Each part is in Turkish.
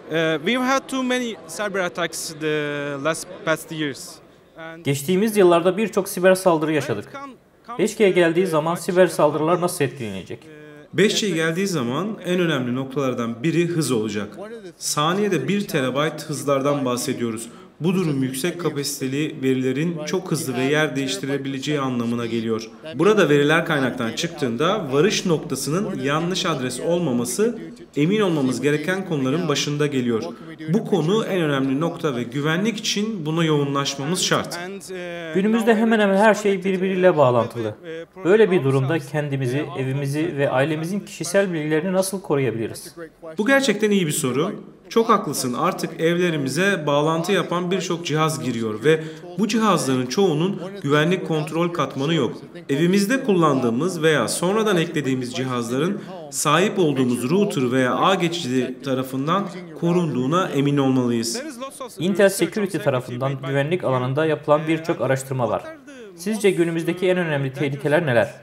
We've had too many cyber attacks the last past years. Geçtiğimiz yıllarda birçok siber saldırı yaşadık. 5G geldiği zaman siber saldırılar nasıl etkilenecek? 5G geldiği zaman en önemli noktalardan biri hız olacak. Saniyede 1 terabayt hızlardan bahsediyoruz. Bu durum yüksek kapasiteli verilerin çok hızlı ve yer değiştirebileceği anlamına geliyor. Burada veriler kaynaktan çıktığında varış noktasının yanlış adres olmaması emin olmamız gereken konuların başında geliyor. Bu konu en önemli nokta ve güvenlik için buna yoğunlaşmamız şart. Günümüzde hemen hemen her şey birbiriyle bağlantılı. Böyle bir durumda kendimizi, evimizi ve ailemizin kişisel bilgilerini nasıl koruyabiliriz? Bu gerçekten iyi bir soru. Çok haklısın. Artık evlerimize bağlantı yapan birçok cihaz giriyor ve bu cihazların çoğunun güvenlik kontrol katmanı yok. Evimizde kullandığımız veya sonradan eklediğimiz cihazların sahip olduğumuz router veya ağ geçidi tarafından korunduğuna emin olmalıyız. Intel Security tarafından güvenlik alanında yapılan birçok araştırma var. Sizce günümüzdeki en önemli tehlikeler neler?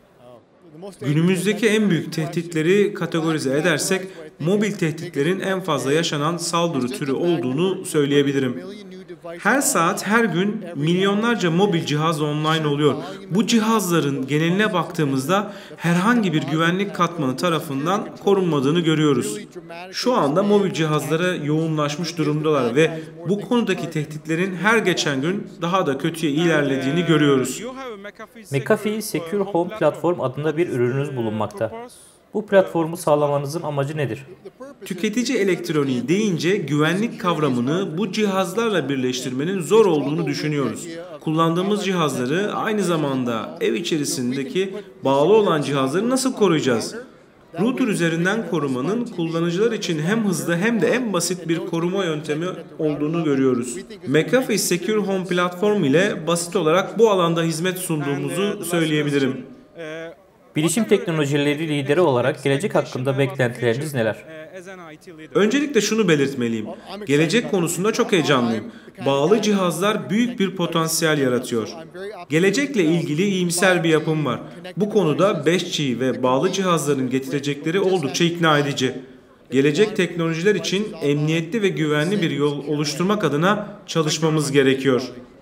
Günümüzdeki en büyük tehditleri kategorize edersek, mobil tehditlerin en fazla yaşanan saldırı türü olduğunu söyleyebilirim. Her saat, her gün milyonlarca mobil cihaz online oluyor. Bu cihazların geneline baktığımızda herhangi bir güvenlik katmanı tarafından korunmadığını görüyoruz. Şu anda mobil cihazlara yoğunlaşmış durumdalar ve bu konudaki tehditlerin her geçen gün daha da kötüye ilerlediğini görüyoruz. McAfee Secure Home Platform adında bir ürününüz bulunmakta. Bu platformu sağlamanızın amacı nedir? Tüketici elektroniği deyince güvenlik kavramını bu cihazlarla birleştirmenin zor olduğunu düşünüyoruz. Kullandığımız cihazları aynı zamanda ev içerisindeki bağlı olan cihazları nasıl koruyacağız? Router üzerinden korumanın kullanıcılar için hem hızlı hem de en basit bir koruma yöntemi olduğunu görüyoruz. McAfee Secure Home Platform ile basit olarak bu alanda hizmet sunduğumuzu söyleyebilirim. Bilişim teknolojileri lideri olarak gelecek hakkında beklentileriniz neler? Öncelikle şunu belirtmeliyim. Gelecek konusunda çok heyecanlıyım. Bağlı cihazlar büyük bir potansiyel yaratıyor. Gelecekle ilgili iyimser bir yapım var. Bu konuda 5G ve bağlı cihazların getirecekleri oldukça ikna edici. Gelecek teknolojiler için emniyetli ve güvenli bir yol oluşturmak adına çalışmamız gerekiyor.